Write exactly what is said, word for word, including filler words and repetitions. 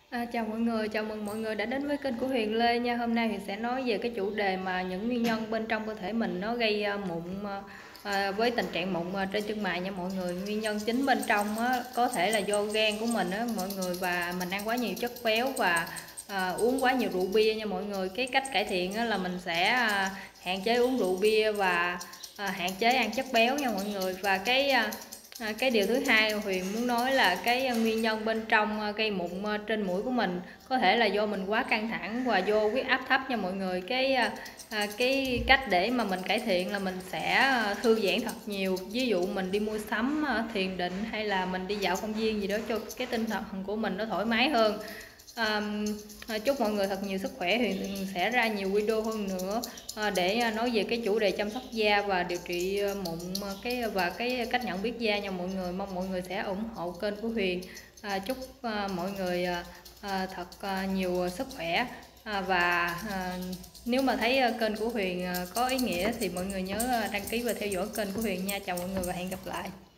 À, chào mọi người, chào mừng mọi người đã đến với kênh của Huyền Lê nha. Hôm nay Huyền sẽ nói về cái chủ đề mà những nguyên nhân bên trong cơ thể mình nó gây à, mụn à, với tình trạng mụn à, trên chân mày nha mọi người. Nguyên nhân chính bên trong á, có thể là do gan của mình á mọi người, và mình ăn quá nhiều chất béo và à, uống quá nhiều rượu bia nha mọi người. Cái cách cải thiện á, là mình sẽ à, hạn chế uống rượu bia và à, hạn chế ăn chất béo nha mọi người. Và cái à, À, cái điều thứ hai Huyền muốn nói là cái nguyên nhân bên trong gây mụn trên mũi của mình có thể là do mình quá căng thẳng và do huyết áp thấp nha mọi người. Cái à, cái cách để mà mình cải thiện là mình sẽ thư giãn thật nhiều, ví dụ mình đi mua sắm, thiền định, hay là mình đi dạo công viên gì đó cho cái tinh thần của mình nó thoải mái hơn. À, chúc mọi người thật nhiều sức khỏe. Huyền sẽ ra nhiều video hơn nữa à, để nói về cái chủ đề chăm sóc da và điều trị mụn cái và cái cách nhận biết da nha mọi người. Mong mọi người sẽ ủng hộ kênh của Huyền. À, chúc à, mọi người à, thật à, nhiều sức khỏe à, và à, nếu mà thấy kênh của Huyền có ý nghĩa thì mọi người nhớ đăng ký và theo dõi kênh của Huyền nha. Chào mọi người và hẹn gặp lại.